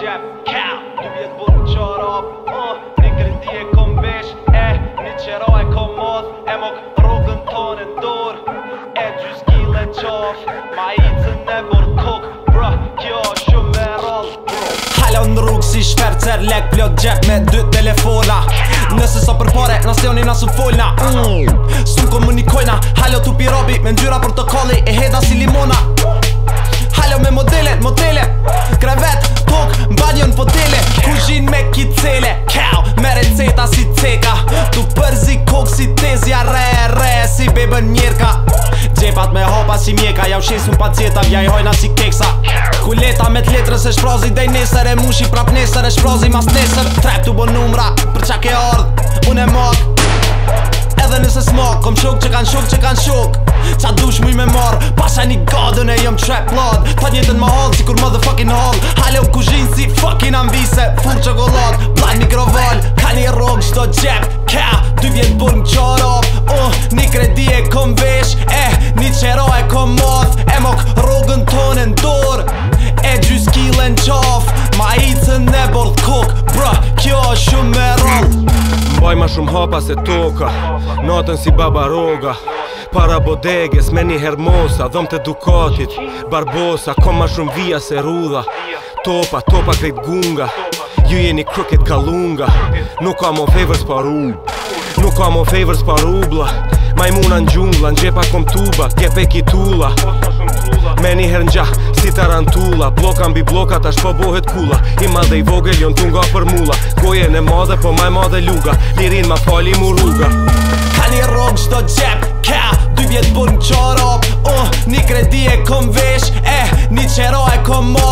gjep, cow. Du vjet bur më qarab, një kredi e kom vesh, një qera e kom modh, mok rrugën tonë ndor, gjys kile qaf, ma icën e bur kok, bra, kjo shumë e rall, Halo në rrugë si shfercer, lek plot gjep me 2 telefona. Nëse so për pare, nasionin na su folna Sun komunikojna, halo tu pirobi me ngjyra protokolli e heda si limona. Halo me modele, krevet, tok, banjon fotele, kuzhin me kicele, cow, me receta si ceka, tu përzi kok si tezja re, si bebën njerka. Gjepat me hopa si mjeka, ja u shesun pa cjeta, vja i hojna si keksa. Kuleta me t'letrës e shprozi dej nesër, e mushi prap nesër, e shprozi mas nesër. Trap tu bo numra, për qa ke ardh, unë e mak edhe nëse smak, kom shok që kan shok qa dush muj me marr, pasha një gadën e jëm trap lad. Ta njëtën ma hall, si kur motherfucking hall. Hale u kuzhin si fucking ambise, fur qokolad, blaj mikroval. Ka një rrog qdo gjep, ka 2 vjet bur më qarab, një kredi e kom vesh, një qera e kom modh, mok rrugën tonë ndor, gjys kile në qaf, ma icën e bordh kok, bra, kjo është shumë me rall. Mbaj ma shumë hapa se toka, natën si baba roga. Para bodeges me një hermosa, dhom të Dukatit, Barbosa. Kom ma shumë vija se rudha, topa krejt gunga. Ju jeni crooked kalunga, nuk ka mo favors pa nuk ka mo favors pa rubla. Majmuna në gjungla, në gjepa kom tuba, kepe kitula. Me një her njah, si tarantula, bloka mbi bloka tash po bohet kula. I madhe i vogel jon tunga për mula, gojen e madhe po maj madhe luga, lirin ma fali mu rruga. Ka një rrog qdo gjep, ka 2 vjet bur më qarab, një kredi e kom vesh, një qera e kom modh.